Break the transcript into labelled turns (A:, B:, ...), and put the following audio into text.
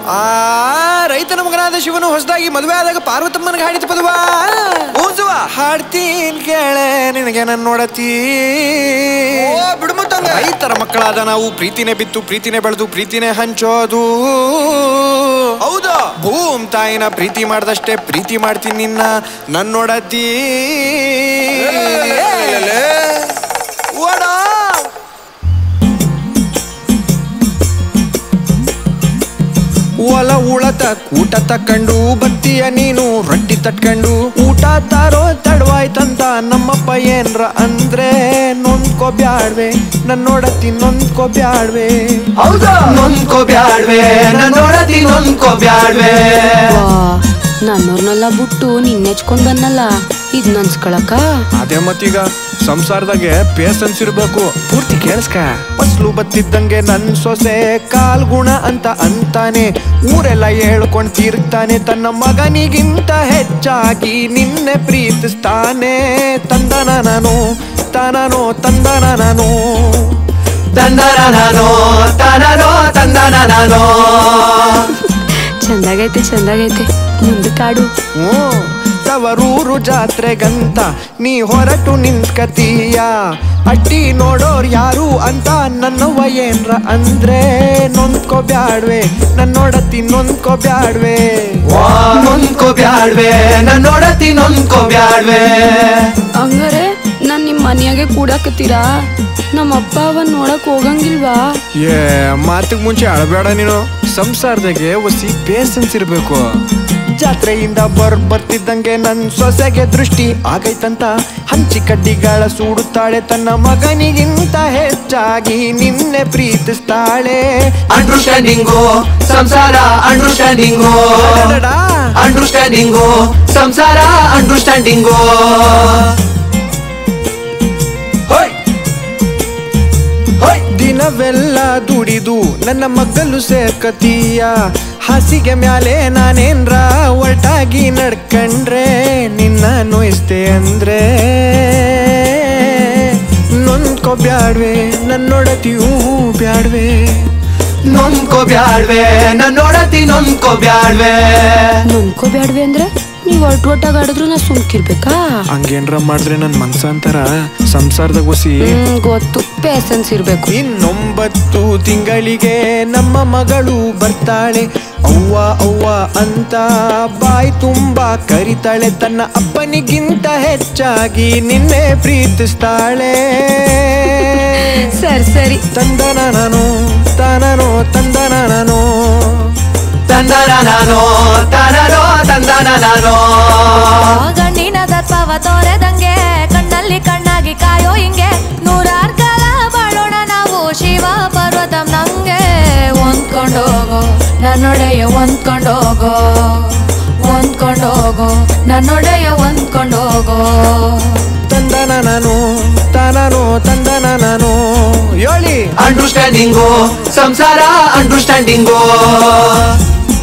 A: ಆ ರೈತನ ಮಗನಾದ ಶಿವನು ಹೊಸದಾಗಿ ಮದುವೆ ಆದಾಗ ಪಾರ್ವತಮ್ಮನಿಗೆ ಹಾಡಿದ ಪದವ ಓಸುವ ಹಾಡ್ತೀನಿ ಕೇಳೆ ನಿನಗೆ ನನ್ನ ನೋಡತಿ ಬಿಡುಮತ್ತಂಗ ರೈತರ ಮಕ್ಕಳಾದ ನಾವು ಪ್ರೀತಿನೇ ಬಿತ್ತು ಪ್ರೀತಿನೇ ಬೆಳೆದು ಪ್ರೀತಿನೇ ಹಂಚೋದು ಹೌದು ಭೂಮ್ ತಾಯಿನ ಪ್ರೀತಿ ಮಾಡ್ದಷ್ಟೇ ಪ್ರೀತಿ ಮಾಡ್ತೀನಿ ನಿನ್ನ ನನ್ನ ನೋಡತಿ ಒಲ ಉಳತ ಊಟ ತಕ್ಕಂಡು ಬತ್ತೀಯ ನೀನು ರೊಟ್ಟಿ ತಟ್ಕಂಡು ಊಟ ತಾರೋ ತಡವಾಯ್ತಂತ ನಮ್ಮಪ್ಪ ಏನ್ರ ಅಂದ್ರೆ ನೊಂದ್ಕೋ ಬ್ಯಾಡ್ವೆ ನನ್ ನೋಡತಿ ನೊಂದ್ಕೋ ಬ್ಯಾಡ್ವೆ
B: ಹೌದಾ ನೊಂದ್ಕೋ ಬ್ಯಾಡ್ವೆ ನನ್ ನೋಡತಿ ನೊಂದ್ಕೋ ಬ್ಯಾಡ್ವೆ
C: ನನ್ನೋರ್ನೆಲ್ಲ ಬಿಟ್ಟು ನಿನ್ನೆಚ್ಕೊಂಡ್ ಬನ್ನಲ್ಲ ಇದ್ ನನ್ಸ್ಕೊಳಕ
A: ಅದೇ ಮತ್ತೀಗ ಸಂಸಾರದಾಗೆ ಪೇಸನ್ಸ್ ಇರ್ಬೇಕು ಪೂರ್ತಿ ಕೇಳಿಸ್ಕ ಫಸ್ಲು ಬತ್ತಿದ್ದಂಗೆ ನನ್ ಸೊಸೆ ಕಾಲ್ಗುಣ ಅಂತ ಅಂತಾನೆ ಊರೆಲ್ಲ ಹೇಳ್ಕೊಂಡ್ ತಿರುಗ್ತಾನೆ ತನ್ನ ಮಗನಿಗಿಂತ ಹೆಚ್ಚಾಗಿ ನಿನ್ನೆ ಪ್ರೀತಿಸ್ತಾನೆ ತಂದನ ನಾನು ತಾನೋ ತಂದನ ನಾನು
B: ತಂದನ ನಾನು ತಾನೋ ತಂದನ ನಾನು
C: ಚಂದಾಗೈತೆ ಮುಂದೆ ಕಾಡು
A: ತವರೂರು ಜಾತ್ರೆಗಂತ ನೀ ಹೊರಟು ನಿಂತ್ಕತೀಯ ಅಡ್ಡಿ ನೋಡೋರ್ ಯಾರು ಅಂತ ನನ್ನವ್ವ ಏನ್ರ ಅಂದ್ರೆ ನೊಂದ್ಕೋ ಬ್ಯಾಡ್ವೆ ನನ್ ನೋಡತಿ ನೊಂದ್ಕೋ ಬ್ಯಾಡ್ವೆ
B: ನೊಂದ್ಕೋ ಬ್ಯಾಡ್ವೆ ನನ್ ನೋಡತಿ ನೊಂದ್ಕೋ ಬ್ಯಾಡ್ವೆ
C: ಹಂಗಾರೆ ನಾನ್ ನಿಮ್ ಮನ್ಯಾಗೆ ಕೂಡಾಕತ್ತೀರಾ ನಮ್ಮ ಅಪ್ಪ ಅವನ್ ನೋಡಕ್ ಹೋಗಂಗಿಲ್ವಾ
A: ಮಾತಿಗೆ ಮುಂಚೆ ಅಳಬೇಡ ನೀನು ಸಂಸಾರದಾಗೆ ಒಸಿ ಪೇಸನ್ಸ್ ಇರ್ಬೇಕು ಜಾತ್ರೆಯಿಂದ ಬರ್ತಿದ್ದಂಗೆ ನನ್ ಸೊಸೆಗೆ ದೃಷ್ಟಿ ಆಗೈತಂತ ಹಂಚಿ ಕಡ್ಡಿಗಳ ಸೂಡುತ್ತಾಳೆ ತನ್ನ ಮಗನಿಗಿಂತ ಹೆಚ್ಚಾಗಿ ನಿನ್ನೆ ಪ್ರೀತಿಸ್ತಾಳೆ
B: ಅಂಡರ್ಸ್ಟ್ಯಾಂಡಿಂಗು ಸಂಸಾರ ಅಂಡರ್ಸ್ಟ್ಯಾಂಡಿಂಗು ಅಂಡರ್ಸ್ಟ್ಯಾಂಡಿಂಗು ಸಂಸಾರ ಅಂಡರ್ಸ್ಟ್ಯಾಂಡಿಂಗು
A: ದಿನವೆಲ್ಲ ದುಡಿದು ನನ್ನ ಮಗ್ಗಲು ಸೇರ್ಕತೀಯ ಹಾಸಿಗೆ ಮ್ಯಾಲೆ ನಾನೇನ್ರ ಒಟ್ಟಾಗಿ ನಡ್ಕಂಡ್ರೆ ನಿನ್ನ ನೋಯಿಸ್ತೆ ಅಂದ್ರೆ ನೊಂದ್ಕೋ ಬ್ಯಾಡ್ವೆ ನನ್ ನೋಡತಿಯೂ ಬ್ಯಾಡ್ವೆ
B: ನೊಂದ್ಕೋ ಬ್ಯಾಡ್ವೆ ನನ್ ನೋಡತಿ ನೊಂದ್ಕೋ ಬ್ಯಾಡ್ವೆ
C: ಅಂದ್ರೆ ನೀವ್ ಒಟ್ಟಾಗ ಆಡಿದ್ರು ನಾ ಸುಮ್ಕಿರ್ಬೇಕಾ
A: ಹಂಗೇನ್ರ ಮಾಡಿದ್ರೆ ನನ್ ಮನ್ಸ ಅಂತಾರ ಸಂಸಾರದಾಗ ಒಸಿ
C: ಗೊತ್ತು ಪೇಸನ್ಸ್ ಇರ್ಬೇಕು
A: 9 ತಿಂಗಳಿಗೆ ನಮ್ಮ ಮಗಳು ಬರ್ತಾಳೆ ಅವ್ವ ಅಂತ ಬಾಯಿ ತುಂಬಾ ಕರಿತಾಳೆ ತನ್ನ ಅಪ್ಪನಿಗಿಂತ ಹೆಚ್ಚಾಗಿ ನಿನ್ನೆ ಪ್ರೀತಿಸ್ತಾಳೆ
C: ಸರಿ
A: ತಂದನ ನಾನು ತಾನೋ ತಂದನ ನಾನು
B: ತಂದನ ನಾನು ತಾನೋ ತಂದನ ನಾನು
D: ಗಣ್ಣಿನ ದರ್ಪವ ತೋರೆದಂಗೆ ಕಣ್ಣಲ್ಲಿ ಕಣ್ಣಾಗಿ ಕಾಯೋ ಹಿಂಗೆ ನೂರಾರು ಕಾಲ ಬಾಳೋಣ ನಾವು ಶಿವ ಪರ್ವತಂ ನಂಗೆ ಹೊಂದ್ಕೊಂಡೋಗೋ ನನ್ನೊಡೆಯ ಹೊಂದ್ಕೊಂಡೋಗೋ ನನ್ನೊಡೆಯ ಹೊಂದ್ಕೊಂಡೋಗೋ
A: ತಂದನ ನಾನು ತಾನೋ ತಂದನ ನಾನು ಹೇಳಿ
B: ಅಂಡರ್ಸ್ಟ್ಯಾಂಡಿಂಗು ಸಂಸಾರ ಅಂಡರ್ಸ್ಟ್ಯಾಂಡಿಂಗು